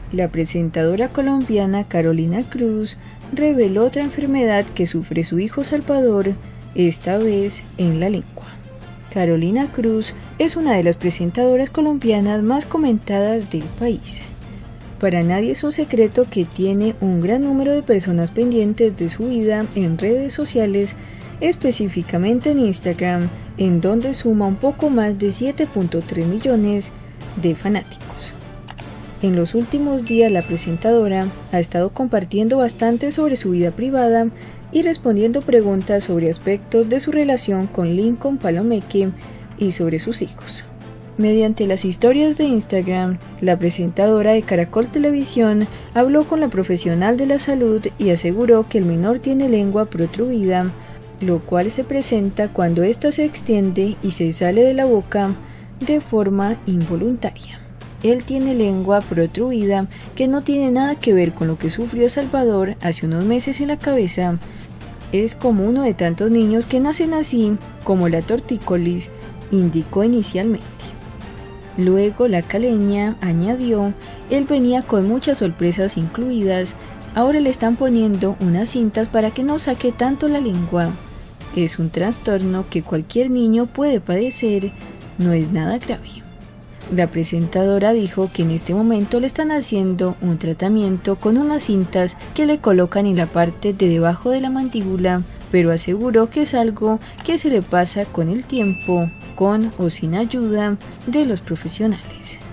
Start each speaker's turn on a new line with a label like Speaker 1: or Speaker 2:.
Speaker 1: La presentadora colombiana Carolina Cruz reveló otra enfermedad que sufre su hijo Salvador, esta vez en la lengua. Carolina Cruz es una de las presentadoras colombianas más comentadas del país. Para nadie es un secreto que tiene un gran número de personas pendientes de su vida en redes sociales, específicamente en Instagram, en donde suma un poco más de 7.3 millones de fanáticos. En los últimos días la presentadora ha estado compartiendo bastante sobre su vida privada y respondiendo preguntas sobre aspectos de su relación con Lincoln Palomeque y sobre sus hijos. Mediante las historias de Instagram, la presentadora de Caracol Televisión habló con la profesional de la salud y aseguró que el menor tiene lengua protruida, lo cual se presenta cuando ésta se extiende y se sale de la boca de forma involuntaria. Él tiene lengua protruida que no tiene nada que ver con lo que sufrió Salvador hace unos meses en la cabeza. Es como uno de tantos niños que nacen así, como la tortícolis, indicó inicialmente. Luego la caleña añadió, él venía con muchas sorpresas incluidas, ahora le están poniendo unas cintas para que no saque tanto la lengua. Es un trastorno que cualquier niño puede padecer, no es nada grave. La presentadora dijo que en este momento le están haciendo un tratamiento con unas cintas que le colocan en la parte de debajo de la mandíbula, pero aseguró que es algo que se le pasa con el tiempo, con o sin ayuda de los profesionales.